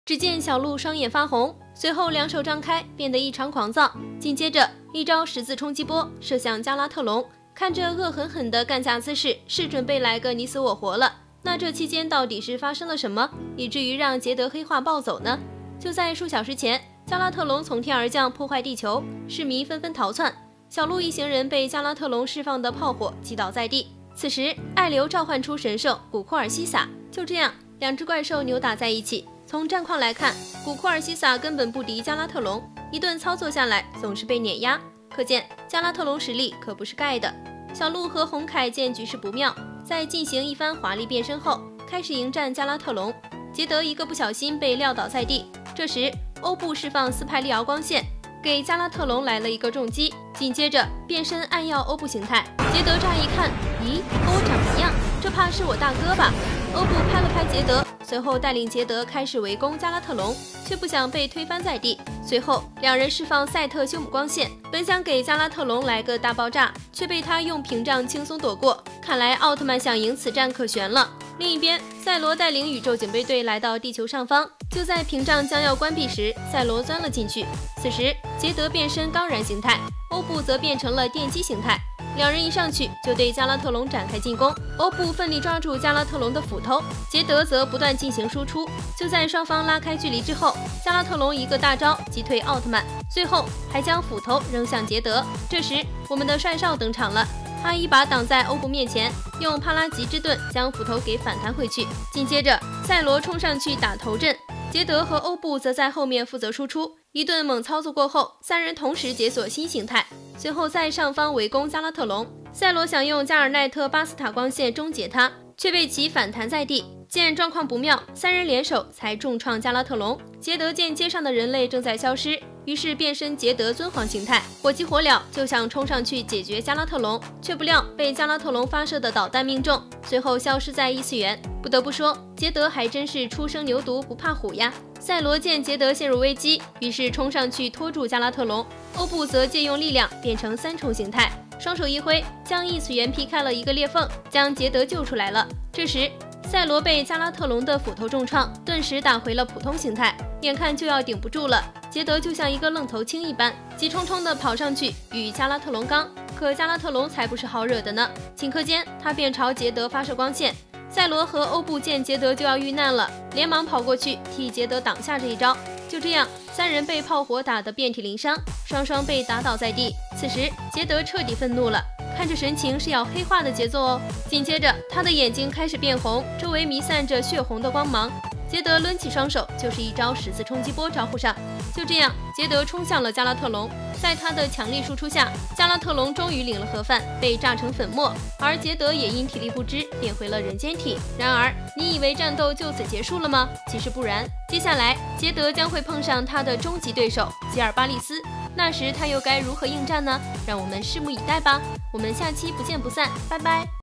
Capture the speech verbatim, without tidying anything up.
只见小鹿双眼发红，随后两手张开，变得异常狂躁。紧接着一招十字冲击波射向加拉特隆，看着恶狠狠的干架姿势，是准备来个你死我活了。那这期间到底是发生了什么，以至于让杰德黑化暴走呢？就在数小时前，加拉特隆从天而降，破坏地球，市民纷纷逃窜。小鹿一行人被加拉特隆释放的炮火击倒在地。此时，艾留召唤出神兽古库尔西撒，就这样，两只怪兽扭打在一起。从战况来看，古库尔西撒根本不敌加拉特隆，一顿操作下来总是被碾压，可见加拉特隆实力可不是盖的。小鹿和红凯见局势不妙，在进行一番华丽变身后，开始迎战加拉特隆。杰德一个不小心被撂倒在地，这时欧布释放斯派利奥光线，给加拉特隆来了一个重击，紧接着变身暗耀欧布形态。杰德乍一看，咦，和我长一样，这怕是我大哥吧？欧布拍了拍杰德，随后带领杰德开始围攻加拉特隆，却不想被推翻在地。随后两人释放赛特修姆光线，本想给加拉特隆来个大爆炸，却被他用屏障轻松躲过。看来奥特曼想赢此战可悬了。另一边，赛罗带领宇宙警备队来到地球上方，就在屏障将要关闭时，赛罗钻了进去。此时杰德变身钢燃形态，欧布则变成了电击形态。两人一上去就对加拉特隆展开进攻，欧布奋力抓住加拉特隆的斧头，杰德则不断进行输出。就在双方拉开距离之后，加拉特隆一个大招击退奥特曼，最后还将斧头扔向杰德。这时我们的帅少登场了，他一把挡在欧布面前，用帕拉吉之盾将斧头给反弹回去。紧接着赛罗冲上去打头阵，杰德和欧布则在后面负责输出。一顿猛操作过后，三人同时解锁新形态，随后在上方围攻加拉特隆。赛罗想用加尔奈特巴斯塔光线终结他，却被其反弹在地。见状况不妙，三人联手才重创加拉特隆。杰德见街上的人类正在消失，于是变身杰德尊皇形态，火急火燎就想冲上去解决加拉特隆，却不料被加拉特隆发射的导弹命中，随后消失在异次元。不得不说，杰德还真是初生牛犊不怕虎呀。赛罗见杰德陷入危机，于是冲上去拖住加拉特隆。欧布则借用力量变成三重形态，双手一挥，将异次元劈开了一个裂缝，将杰德救出来了。这时赛罗被加拉特隆的斧头重创，顿时打回了普通形态，眼看就要顶不住了。杰德就像一个愣头青一般，急冲冲地跑上去与加拉特隆刚，可加拉特隆才不是好惹的呢。顷刻间，他便朝杰德发射光线。赛罗和欧布见杰德就要遇难了，连忙跑过去替杰德挡下这一招。就这样，三人被炮火打得遍体鳞伤，双双被打倒在地。此时，杰德彻底愤怒了，看着神情是要黑化的节奏哦。紧接着，他的眼睛开始变红，周围弥散着血红的光芒。杰德抡起双手，就是一招十字冲击波招呼上。就这样，杰德冲向了加拉特隆，在他的强力输出下，加拉特隆终于领了盒饭，被炸成粉末，而杰德也因体力不支变回了人间体。然而，你以为战斗就此结束了吗？其实不然，接下来杰德将会碰上他的终极对手吉尔巴利斯，那时他又该如何应战呢？让我们拭目以待吧。我们下期不见不散，拜拜。